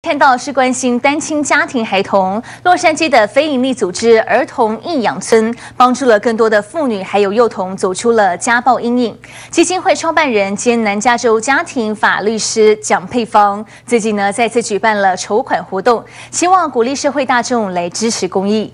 看到是关心单亲家庭孩童，洛杉矶的非营利组织儿童益养村帮助了更多的妇女还有幼童走出了家暴阴影。基金会创办人兼南加州家庭法律师蒋佩芳，最近呢再次举办了筹款活动，希望鼓励社会大众来支持公益。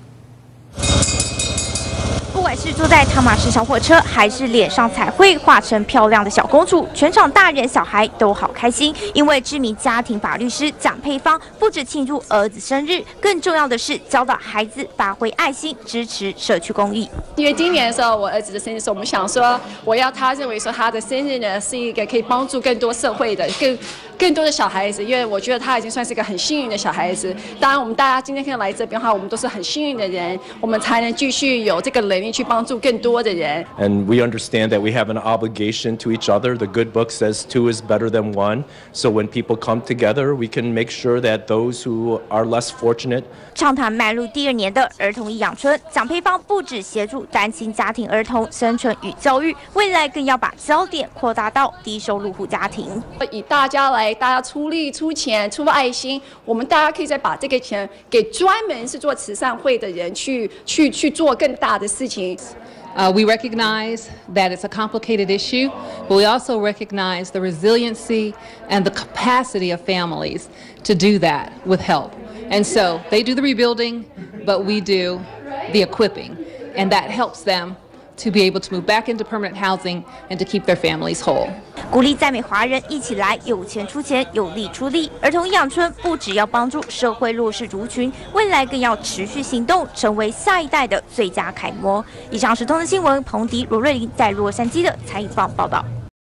不管是坐在汤马士小火车，还是脸上彩绘画成漂亮的小公主，全场大人小孩都好开心。因为知名家庭法律师蒋佩芳不止庆祝儿子生日，更重要的是教导孩子发挥爱心，支持社区公益。 因为今年的时候，我儿子的生日时候，我们想说，我要他认为说他的生日呢是一个可以帮助更多社会的更多的小孩子，因为我觉得他已经算是一个很幸运的小孩子。当然，我们大家今天可以来这边的话，我们都是很幸运的人，我们才能继续有这个能力去帮助更多的人。 And we understand that we have an obligation to each other. The good book says two is better than one. So when people come together, we can make sure that those who are less fortunate. 畅谈迈入第2年的儿童益养村，蒋佩芳不只协助单亲家庭儿童生存与教育，未来更要把焦点扩大到低收入户家庭。 以大家出力、出钱、出爱心，我们大家可以再把这个钱给专门是做慈善会的人去做更大的事情。 We recognize that it's a complicated issue, but we also recognize the resiliency and the capacity of families to do that with help. And so they do the rebuilding, but we do the equipping, and that helps them to be able to move back into permanent housing and to keep their families whole. 鼓励在美华人一起来，有钱出钱，有力出力。儿童益养村不只要帮助社会弱势族群，未来更要持续行动，成为下一代的最佳楷模。以上是通知新闻，彭迪、罗瑞琳在洛杉矶的采访报道。